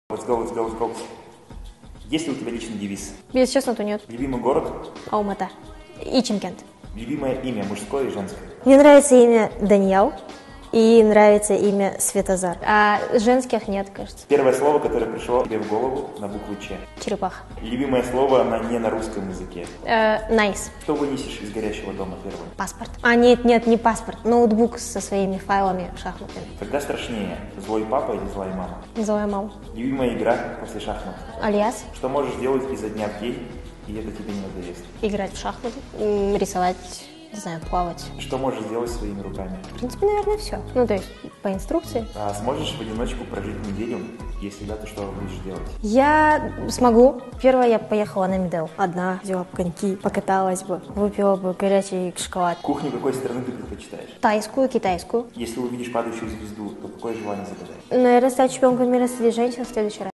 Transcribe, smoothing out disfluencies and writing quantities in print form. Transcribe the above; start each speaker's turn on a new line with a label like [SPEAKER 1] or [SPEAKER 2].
[SPEAKER 1] Let's go, let's go, let's go. Есть ли у тебя личный девиз?
[SPEAKER 2] Если честно, то нет.
[SPEAKER 1] Любимый город?
[SPEAKER 2] Алмата. И Чимкент.
[SPEAKER 1] Любимое имя, мужское и женское?
[SPEAKER 2] Мне нравится имя Даниэл и нравится имя Светозар. А женских нет, кажется.
[SPEAKER 1] Первое слово, которое пришло тебе в голову на букву Ч?
[SPEAKER 2] Черепаха.
[SPEAKER 1] Любимое слово не на русском языке?
[SPEAKER 2] Nice.
[SPEAKER 1] Что вынесешь из горящего дома первым?
[SPEAKER 2] Паспорт. А нет, не паспорт. Ноутбук со своими файлами шахматами.
[SPEAKER 1] Когда страшнее, злой папа или злая мама?
[SPEAKER 2] Злая мама.
[SPEAKER 1] Любимая игра после шахмат?
[SPEAKER 2] Альяс.
[SPEAKER 1] Что можешь делать изо дня в день, и это тебе не надоест?
[SPEAKER 2] Играть в шахматы. Рисовать. Не знаю, плавать.
[SPEAKER 1] Что можешь сделать своими руками?
[SPEAKER 2] В принципе, наверное, все. Ну, то есть, по инструкции.
[SPEAKER 1] А сможешь в одиночку прожить неделю? Если да, то что будешь делать?
[SPEAKER 2] Я смогу. Первое, я поехала на Медел. Одна, взяла бы коньки, покаталась бы, выпила бы горячий шоколад.
[SPEAKER 1] Кухню какой страны ты предпочитаешь?
[SPEAKER 2] Тайскую, китайскую.
[SPEAKER 1] Если увидишь падающую звезду, то какое желание загадаешь?
[SPEAKER 2] Наверное, стать чемпионкой мира среди женщин в следующий раз.